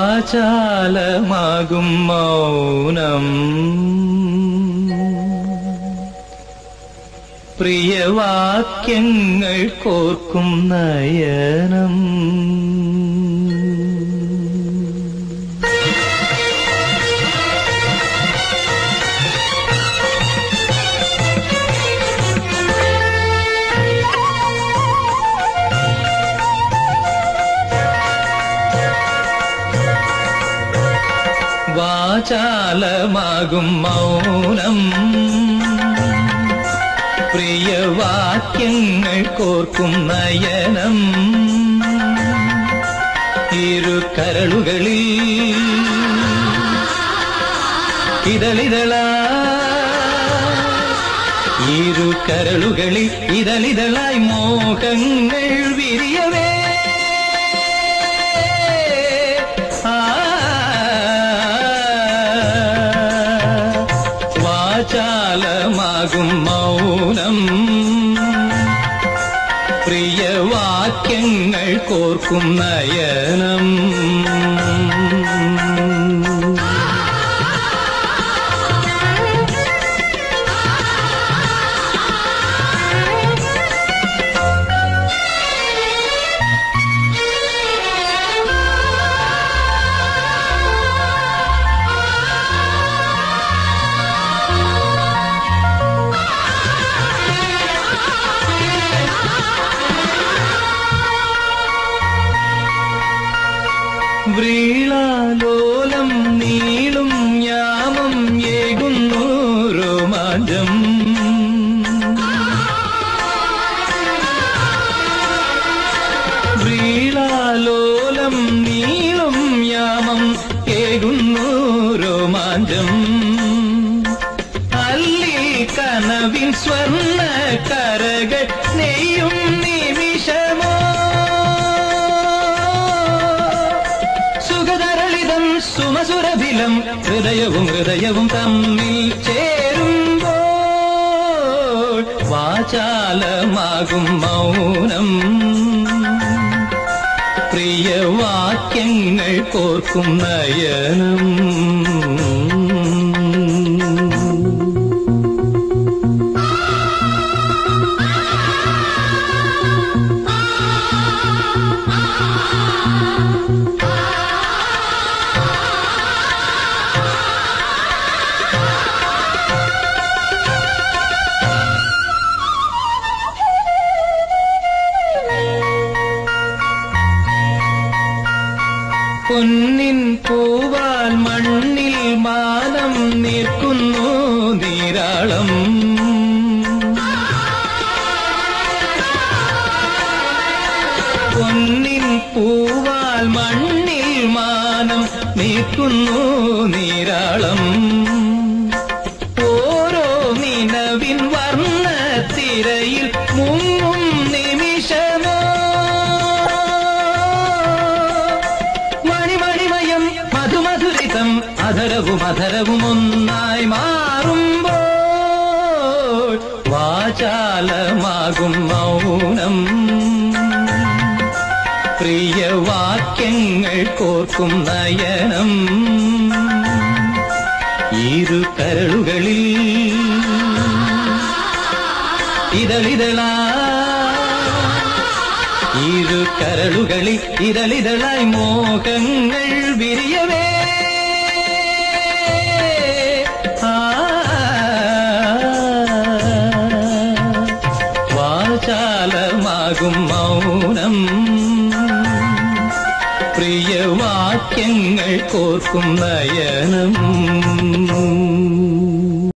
വാചാലമാകും മൗനം പ്രിയവാക്യങ്ങൾ കോർക്കും നയനം വാചാലമാകും മൗനം പ്രിയവാക്യങ്ങൾ കോർക്കും നയനം ഇരു കരളുകളിൽ ഇരു കരളുകളിൽ ഇതളിതളായി മോഹങ്ങൾ വിരിയവേ വാചാലമാകും മൗനം പ്രിയവാക്യങ്ങൾ കോർക്കും നയനം വ്രീളാലോലം നീളും യാമം ഏകുന്നു രോമാഞ്ചം വ്രീളാലോലം നീളും യാമം ഏകുന്നു രോമാഞ്ചം അല്ലി കനവിൻ സ്വർണ്ണ കരകൾ നെയ്യും നിമിഷമോ സുമസുരഭിലം ഹൃദയവും തമ്മിൽ ചേരുമ്പോൾ വാചാലമാകും മൗനം പ്രിയവാക്യങ്ങൾ കോർക്കും നയനം പൊന്നിൻ പൂവാൽ മണ്ണിൽ മാനം നിൽക്കുന്നു നീരാളം പൊന്നിൻ പൂവാൽ മണ്ണിൽ മാനം നിൽക്കുന്നു നീരാളം ഓരോ നിലവിൻ വർണ്ണത്തിരയിൽ മുങ്ങും നിമിഷമോ മധുമധുരിതം അധരവും ഒന്നായി മാറുമ്പോൾ വാചാലമാകും മൗനം പ്രിയവാക്യങ്ങൾ കോർക്കും നയനം ഇരു കരളുകളിൽ ഇരു കരളുകളിൽ ഇതളിതളായി മോഹങ്ങൾ വിരിയവേ വാചാലമാകും മൗനം പ്രിയവാക്യങ്ങൾ കോർക്കും നയനം